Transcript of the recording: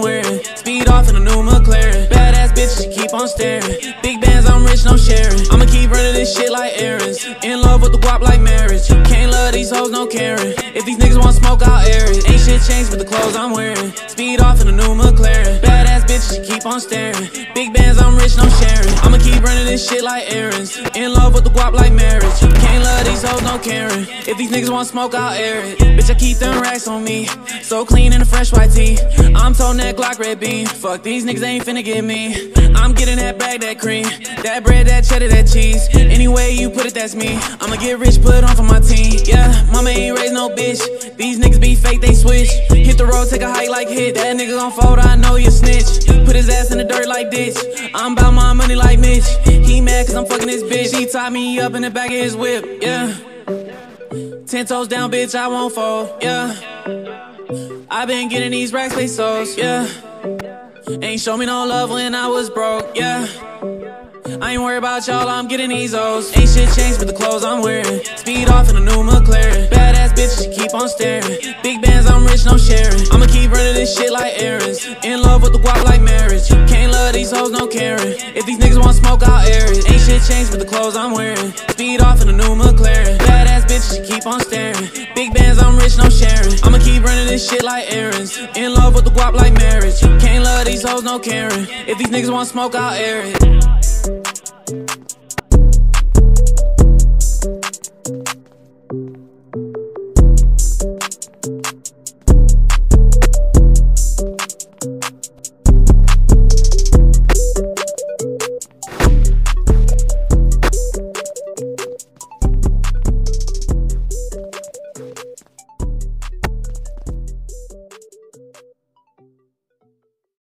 wearing. Speed off in a new McLaren. Badass bitch, she keep on staring. Big bands, I'm rich, no sharing. I'ma keep running this shit like errands. In love with the guap like marriage. Can't love these hoes, no caring. If these niggas want smoke, I'll air it. Ain't shit changed with the clothes I'm wearing. Speed off in a new McLaren. Badass bitch, she keep on staring. Big bands, I'm rich, no sharing. I'ma keep running this shit like errands. In love with the guap like marriage. Can't love these hoes, no caring. If these niggas want smoke, I'll air it. Bitch, I keep them racks on me. So clean in a fresh white tee. I'm toting that Glock red beam. Fuck, these niggas ain't finna get me. I'm getting that bag, that cream. That bread, that cheddar, that cheese. Any way you put it, that's me. I'ma get rich, put it on for my team. Yeah, mama ain't raised no bitch. These niggas be fake, they switch. Hit the road, take a hike like hit. That nigga gon' fold, I know you snitch. Put his ass in the dirt like ditch. I'm bout my money like Mitch. He mad cause I'm fucking his bitch. He tied me up in the back of his whip, yeah. 10 toes down, bitch, I won't fold, yeah. I been getting these racks, they souls, yeah. Ain't show me no love when I was broke, yeah. I ain't worried about y'all, I'm getting these O's. Ain't shit changed with the clothes I'm wearing. Speed off in a new McLaren. Badass bitch, she keep on staring. Big bands, I'm rich, no sharing. I'ma keep running this shit like errands. In love with the guap like marriage. Can't love these hoes, no caring. If these niggas want smoke, I'll air it. Ain't shit changed with the clothes I'm wearing. Speed off in a new McLaren. Badass bitch, she keep on staring. Big bands, I'm rich, no sharing. I'ma keep running this shit like errands. In love with the guap like marriage. Can't love these hoes, no caring. If these niggas want smoke, I'll air it.